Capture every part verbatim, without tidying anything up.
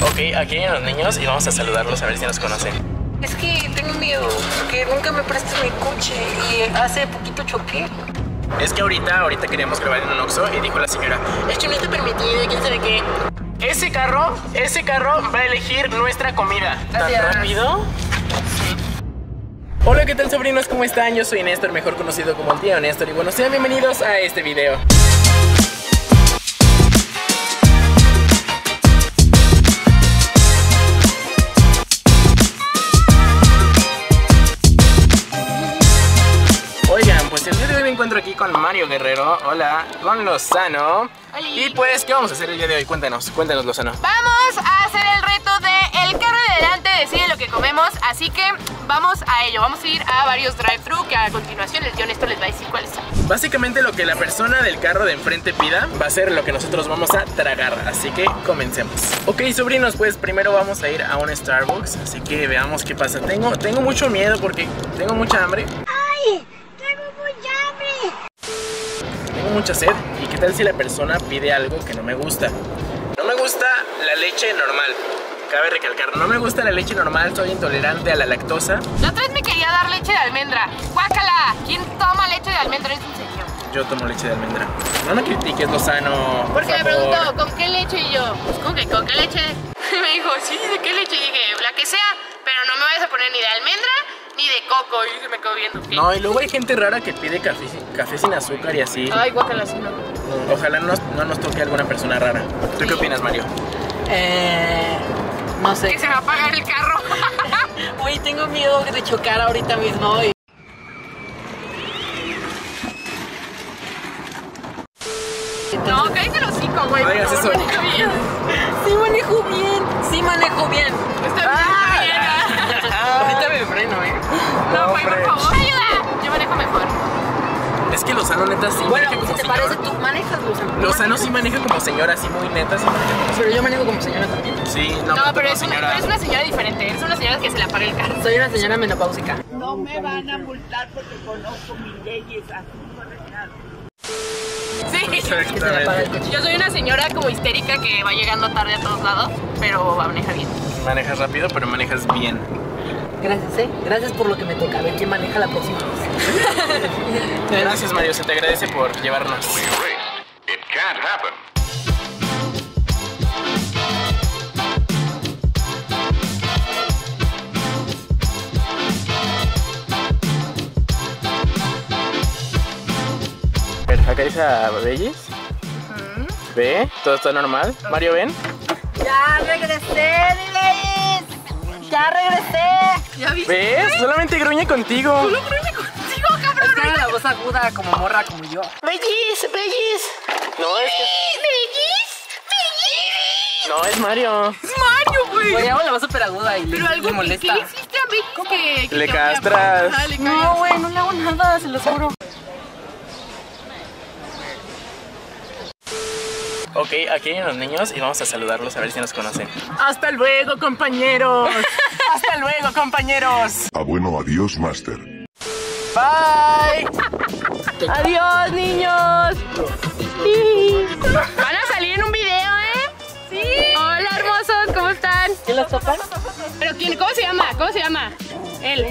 Ok, aquí vienen los niños y vamos a saludarlos a ver si nos conocen. Es que tengo miedo, porque nunca me prestas mi coche y hace poquito choqué. Es que ahorita, ahorita queríamos grabar en un Oxxo y dijo la señora, es que no está permitido, quién sabe qué. Ese carro, ese carro va a elegir nuestra comida. ¿Tan rápido? Sí. Hola, ¿qué tal, sobrinos? ¿Cómo están? Yo soy Néstor, mejor conocido como el tío Néstor. Y bueno, sean bienvenidos a este video. Oigan, pues el día de hoy me encuentro aquí con Mario Guerrero. Hola, con Lozano. Hola. Y pues, ¿qué vamos a hacer el día de hoy? Cuéntanos, cuéntanos, Lozano. Vamos a hacer el reto de el carro de delante decide lo que comemos. Así que vamos a ello. Vamos a ir a varios drive-thru que a continuación el tío Néstor les va a decir cuáles son. Básicamente lo que la persona del carro de enfrente pida va a ser lo que nosotros vamos a tragar. Así que comencemos. Ok, sobrinos, pues primero vamos a ir a un Starbucks. Así que veamos qué pasa. Tengo, tengo mucho miedo porque tengo mucha hambre. ¡Ay! ¡Tengo mucha hambre! Tengo mucha sed. ¿Y qué tal si la persona pide algo que no me gusta? No me gusta la leche normal. Cabe recalcar, no me gusta la leche normal, soy intolerante a la lactosa. La otra vez me quería dar leche de almendra. ¡Guácala! ¿Quién toma leche de almendra? Es un señor. Yo tomo leche de almendra. No me critiques, Lozano. Porque por me favor. preguntó, ¿con qué leche? Y yo, pues ¿con qué, con qué leche? Me dijo, sí, ¿de qué leche? Y dije, la que sea, pero no me vayas a poner ni de almendra ni de coco. Y se me quedó viendo. ¿Qué? No, y luego hay gente rara que pide café, café sin azúcar y así. Ay, guácala, sí, no. Ojalá no nos, no nos toque alguna persona rara. ¿Tú qué opinas, Mario? Eh... No sé. Que se va a apagar el carro. Uy, tengo miedo de chocar ahorita mismo. Y... No, cállate los cinco, güey. No digas por favor, eso. maneja bien. Sí manejo bien, sí manejo bien. Está bien, está bien. Ahorita me freno, ¿eh? No, güey, por hombre. favor. Ayuda. Yo manejo mejor. Es que Lozano neta sí Bueno, maneja como si te señora. parece, tú manejas, Lozano. Lozano sí maneja como señora, así muy neta, sí maneja como Pero yo manejo como señora también. señora. Sí, no, No, pero como es una, señora. pero es una señora diferente. Es una señora que se le apaga el carro. Soy una señora menopáusica. No me van a multar porque conozco mis leyes así correctas. Sí. Que se le apaga el coche. Yo soy una señora como histérica que va llegando tarde a todos lados, pero maneja bien. Manejas rápido, pero manejas bien. Gracias, eh. Gracias por lo que me toca. A ver quién maneja la próxima vez. Gracias, Mario, se te agradece por llevarnos. It can't happen. A ver, acá dice a Bellis. ¿Ve? ¿Todo está normal? Mario, ¿ven? ¡Ya regresé, Dileis! ¡Ya regresé! ¿Ya viste? ¿Ves? Solamente gruñe contigo. Solo gruñe contigo, cabrón. Es que era la voz aguda como morra como yo. ¡Bellis! ¡Bellis! No, es que... ¡Bellis! ¡Bellis! No, es Mario. Es Mario, güey. Güey, hago la voz súper aguda y le, Pero algo le molesta. ¿qué le hiciste a Bellis que, que Le te castras. Ajá, le No, cagas. güey, no le hago nada, se lo juro. Ok, aquí vienen los niños y vamos a saludarlos a ver si nos conocen. ¡Hasta luego, compañeros! ¡Hasta luego, compañeros! Ah, bueno, adiós, Master. ¡Bye! Adiós, niños. Sí. Van a salir en un video, ¿eh? Sí. Hola, hermosos, ¿cómo están? ¿Quién los topan? ¿Pero quién? ¿Cómo se llama? ¿Cómo se llama? Él.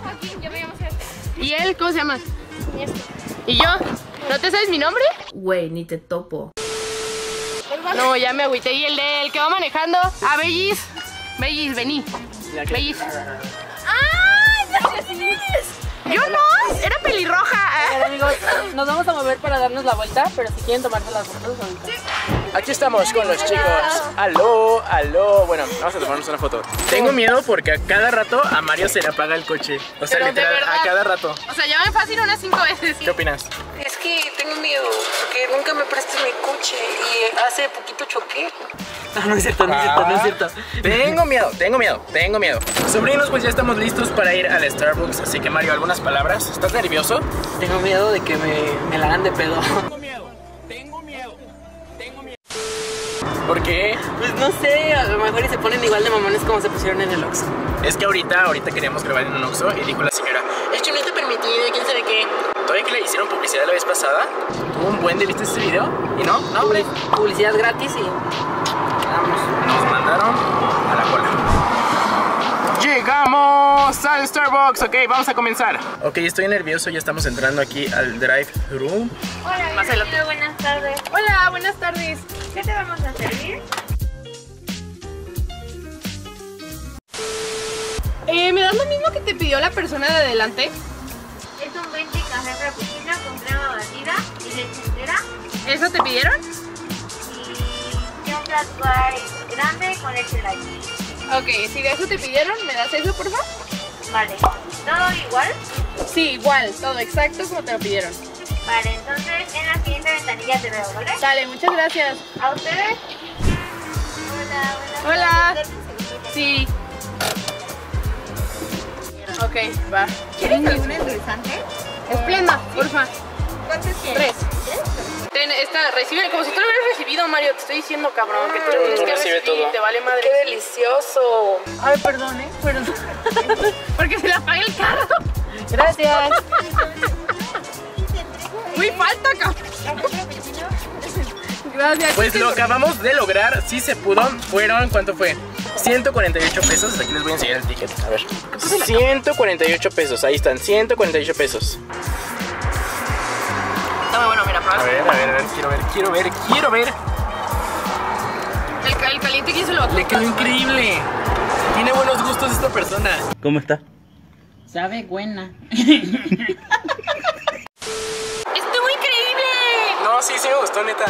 ¿Y él? ¿Cómo se llama? ¿Y yo? ¿No te sabes mi nombre? Güey, ni te topo. No, ya me agüité. ¿Y el de el que va manejando? Ah, Bellis. Bellis, vení. Bellis. ¡Ah! Yo no, era pelirroja. A ver, amigos, nos vamos a mover para darnos la vuelta, pero si quieren tomarse las fotos ahorita. Aquí estamos con los chicos. Aló, aló. Bueno, vamos a tomarnos una foto. Tengo miedo porque a cada rato a Mario se le apaga el coche. O sea, Pero de literal, verdad. a cada rato. O sea, ya me fácil unas cinco veces. ¿Qué opinas? Es que tengo miedo, porque nunca me prestas mi coche y hace poquito choqué. No, no es cierto, no es cierto, no es cierto. Tengo miedo, tengo miedo, tengo miedo. Sobrinos, pues ya estamos listos para ir al Starbucks. Así que Mario, ¿algunas palabras? ¿Estás nervioso? Tengo miedo de que me, me la hagan de pedo. Tengo miedo, tengo miedo, tengo miedo. ¿Por qué? Pues no sé, a lo mejor y se ponen igual de mamones como se pusieron en el Oxxo. Es que ahorita, ahorita queríamos grabar en un Oxxo y dijo la señora, es que no está permitido, quién sabe qué. Todavía que le hicieron publicidad la vez pasada, tuvo un buen de vistas este video y no, no hombre. Publicidad gratis y... Vamos, nos mandaron Bienvenidos al Starbucks. Ok, vamos a comenzar. Ok, estoy nervioso, ya estamos entrando aquí al drive-thru. Hola, Más adelante. buenas tardes. Hola, buenas tardes. ¿Qué te vamos a servir? Eh, ¿me das lo mismo que te pidió la persona de adelante? Es un venti café frappuccino con crema batida y leche entera. ¿Eso te pidieron? Y un flat white grande con leche light. Ok, si de eso te pidieron, ¿me das eso, por favor? Vale. ¿Todo igual? Sí, igual, todo exacto como te lo pidieron. Vale, entonces en la siguiente ventanilla te veo, ¿vale? Dale, muchas gracias. ¿A ustedes? Hola, buenas Hola. tardes. Sí. Ok, va. ¿Quieres algún endulzante? Esplenda, porfa. ¿Cuántos quieres? Tres. Ten, esta, recibe, como si tú lo hubieras recibido, Mario. Te estoy diciendo, cabrón, que tú lo tienes que Recibe recibir. todo. Te vale madre. ¡Qué delicioso! Ay, perdón, ¿eh? Perdón. Porque se le apaga el carro. Gracias. Uy, falta, cabrón. Gracias. Pues lo acabamos de lograr, sí se pudo. Fueron, ¿cuánto fue? ciento cuarenta y ocho pesos. Aquí les voy a enseñar el ticket. A ver. ciento cuarenta y ocho pesos. Ahí están, ciento cuarenta y ocho pesos. Está muy bueno, mira, A prueba. ver, a ver, a ver. Quiero ver, quiero ver, quiero ver. El, el caliente que se lo va a Le quedó cortar. increíble. Tiene buenos gustos esta persona. ¿Cómo está? Sabe buena. ¡Estuvo increíble! No, sí, sí me gustó, neta.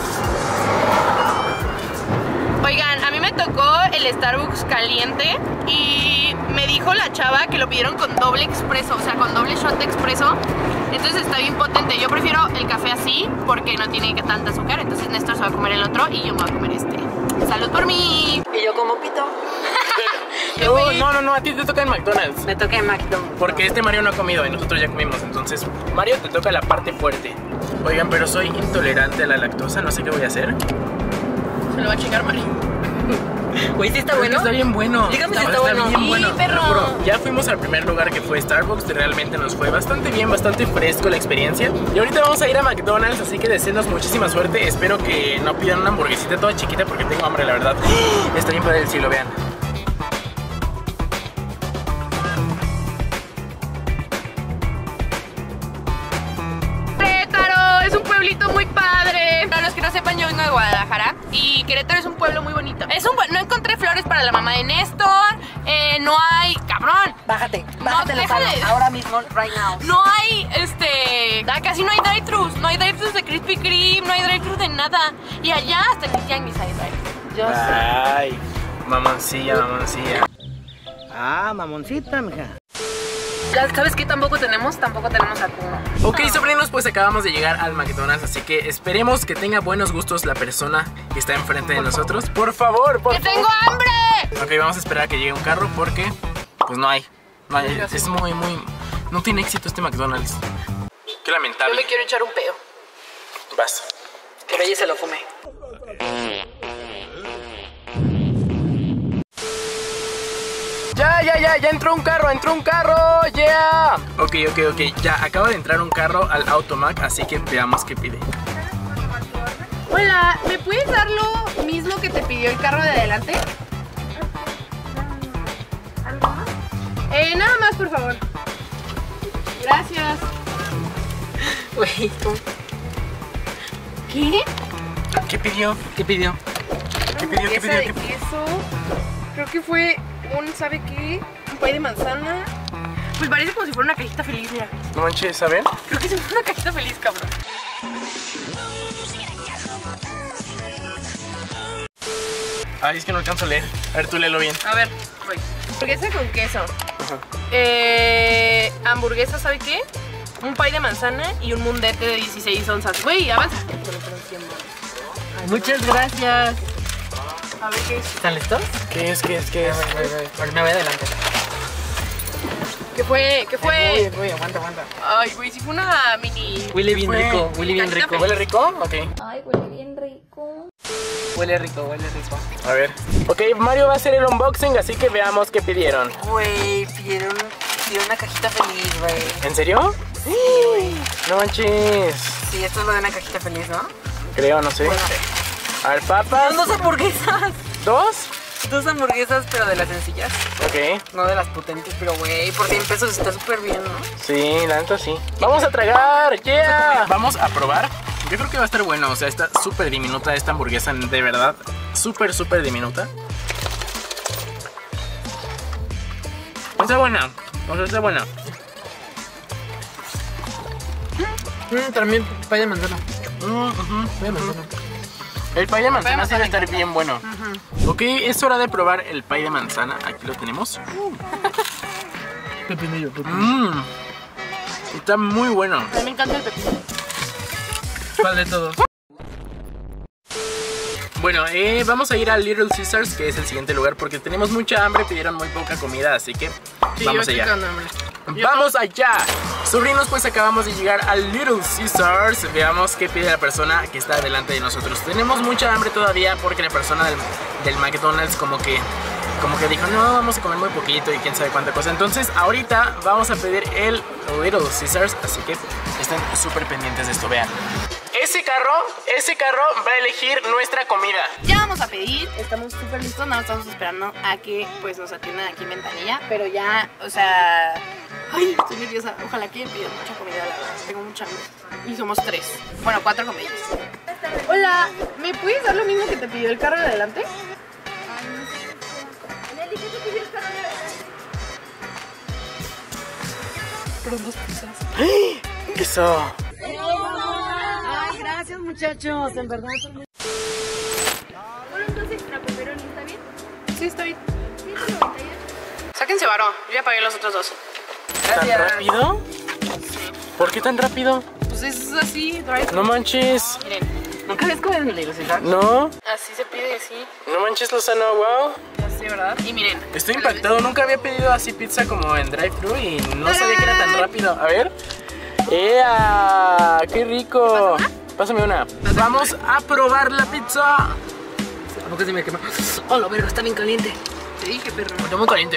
Oigan, a mí me tocó el Starbucks caliente y me dijo la chava que lo pidieron con doble expreso, o sea, con doble shot de expreso. Entonces está bien potente. Yo prefiero el café así porque no tiene tanta azúcar. Entonces Néstor se va a comer el otro y yo me voy a comer este. ¡Salud por mí! Y yo como pito. No, no, no, no, a ti te toca en McDonald's. Me toca en McDonald's. Porque este Mario no ha comido y nosotros ya comimos. Entonces, Mario, te toca la parte fuerte. Oigan, pero soy intolerante a la lactosa. No sé qué voy a hacer. Se lo va a chingar Mario. Güey, ¿sí está Pero es que bueno? está bien bueno. Dígame si La está verdad, bueno. bien Sí, bueno, te lo perro. juro. Ya fuimos al primer lugar que fue Starbucks. Y realmente nos fue bastante bien, bastante fresco la experiencia. Y ahorita vamos a ir a McDonald's. Así que deseenos muchísima suerte. Espero que no pidan una hamburguesita toda chiquita porque tengo hambre, la verdad. Está bien para el cielo, vean. Querétaro es un pueblito muy padre. Para los que no sepan, yo vengo de Guadalajara y Querétaro es un pueblo muy bonito. Es un pue- no encontré flores para la mamá de Néstor. eh, no hay, cabrón. Bájate, bájate los déjale. alos. Ahora mismo, right now. No hay, este, da- casi no hay drive-thrus. No hay drive-thrus de Krispy Kreme, no hay drive-thrus de nada. Y allá hasta en el tianguis hay drive-thrus. Yo sé. Ay, mamoncilla, mamoncilla. Ah, mamoncita, mija. ¿Sabes qué tampoco tenemos? Tampoco tenemos atún. Ok, sobrinos, pues acabamos de llegar al McDonald's, así que esperemos que tenga buenos gustos la persona que está enfrente de nosotros. Por favor, por ¡Que favor. tengo hambre! Ok, vamos a esperar a que llegue un carro porque, pues no hay. No hay, es muy, muy... No tiene éxito este McDonald's. Qué Yo lamentable. me quiero echar un pedo. Vas. Que Belle se lo fume. Ya, ya, ya, ya entró un carro, entró un carro, ya. Yeah. Ok, ok, ok, ya acaba de entrar un carro al Automac, así que veamos qué pide. Hola, ¿me puedes dar lo mismo que te pidió el carro de adelante? ¿Algo más? Eh, nada más, por favor. Gracias. Güey, ¿cómo? ¿Qué? ¿Qué pidió? ¿Qué pidió? ¿Qué pidió? ¿Qué pidió? de ¿Qué pidió? queso. Creo que fue un, ¿sabe qué? Un pay de manzana. Pues parece como si fuera una cajita feliz, mira. No manches, ¿saben? Creo que es una cajita feliz, cabrón. Ay, es que no alcanzo a leer. A ver, tú léelo bien. A ver, voy. Hamburguesa con queso. Eh, hamburguesa, ¿sabe qué? Un pay de manzana y un mundete de dieciséis onzas. Güey, avanza. Muchas gracias. A ver qué es. ¿Están listos? ¿Qué es? ¿Qué es? ¿Qué es? Me voy adelante. ¿Qué fue? ¿Qué fue? Voy, aguanta, aguanta. Ay, güey, si fue una mini. Huele bien fue? rico, huele bien rico. ¿Huele rico? Ok. Ay, huele bien rico. Huele rico, huele rico. A ver. Ok, Mario va a hacer el unboxing, así que veamos qué pidieron. Güey, pidieron, pidieron una cajita feliz, güey. ¿En serio? Sí, güey. No manches. Sí, esto es lo de una cajita feliz, ¿no? Creo, no sé. Bueno. A ver, papas. Son dos hamburguesas. ¿Dos? dos hamburguesas, pero de las sencillas. Ok. No de las potentes, pero güey, por cien pesos está súper bien, ¿no? Sí, la neta sí. Vamos a tragar, yeah. Vamos a probar. Yo creo que va a estar bueno, o sea, está súper diminuta esta hamburguesa, de verdad. Súper, súper diminuta. Está buena, o sea, está buena. Mm, también pay de manzana. Mm, uh-huh. Pay de manzana. El pay de manzana sí va a estar bien bueno. Uh-huh. Ok, es hora de probar el pay de manzana. Aquí lo tenemos. Pepinillo, pepinillo. Mm, está muy bueno. A mí me encanta el pepino. ¿Cuál de todos? Bueno, eh, vamos a ir a Little Caesars, que es el siguiente lugar, porque tenemos mucha hambre, pidieron muy poca comida, así que Sí, vamos yo allá. estoy con hambre. ¡Vamos allá! Sobrinos, pues acabamos de llegar a Little Caesars. Veamos qué pide la persona que está delante de nosotros. Tenemos mucha hambre todavía porque la persona del, del McDonald's como que, como que dijo, no, vamos a comer muy poquito y quién sabe cuánta cosa. Entonces ahorita vamos a pedir el Little Caesars, así que estén súper pendientes de esto, vean. Ese carro, ese carro va a elegir nuestra comida. Ya vamos a pedir, estamos súper listos, nada más estamos esperando a que pues nos atiendan aquí en ventanilla. Pero ya, o sea, ay, estoy nerviosa. Ojalá que pidan mucha comida, la verdad. Tengo mucha hambre. Y somos tres. Bueno, cuatro con ellos. Hola, ¿me puedes dar lo mismo que te pidió el carro de adelante? Fueron dos pizzas. Eso. Ay, gracias muchachos, en verdad son muy... ¿Fueron dos extra pepperoni, está bien? Sí, está bien. ciento noventa y ocho. Sáquense varo, yo ya pagué los otros dos. ¿Tan rápido? ¿Por qué tan rápido? Pues es así, drive. No manches. Miren, ¿nunca ves cómo es el Little Caesars? No, Así se pide, así. no manches, Lozano, wow. Así, ¿verdad? Y miren. Estoy impactado, nunca había pedido así pizza como en drive-thru y no sabía que era tan rápido. A ver. ¡Ea! ¡Qué rico! Pásame una. Vamos a probar la pizza. ¿A poco se me quema? Oh, la verga, está bien caliente. Te dije, perro. Está muy caliente.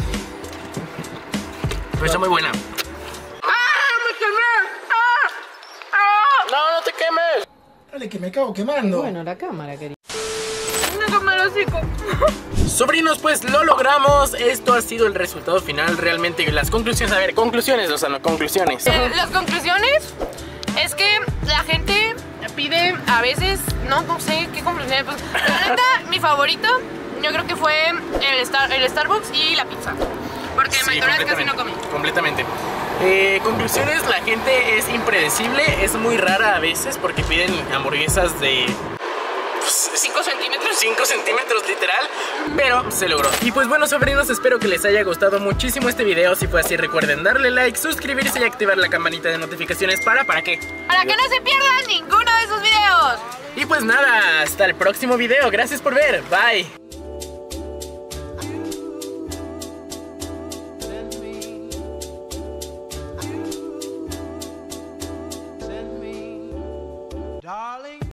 Pero está muy buena. ¡Ah! ¡Me quemé! ¡Ah! ¡Ah! No, no te quemes. Dale, que me acabo quemando. Bueno, la cámara, querido. ¡Me quemé el hocico! Sobrinos, pues lo logramos. Esto ha sido el resultado final. Realmente las conclusiones. A ver, conclusiones, Lozano, conclusiones. Eh, las conclusiones es que la gente pide a veces, no, no sé qué conclusiones. Pues, la neta, mi favorito, yo creo que fue el, Star, el Starbucks y la pizza. Porque en Sí, McDonald's casi no comí. completamente. Eh, conclusiones, la gente es impredecible, es muy rara a veces porque piden hamburguesas de cinco centímetros. cinco centímetros literal, pero se logró. Y pues bueno, sobrinos, espero que les haya gustado muchísimo este video. Si fue así, recuerden darle like, suscribirse y activar la campanita de notificaciones. ¿Para? ¿Para qué? Para que no se pierdan ninguno de esos videos. Y pues nada, hasta el próximo video. Gracias por ver. Bye.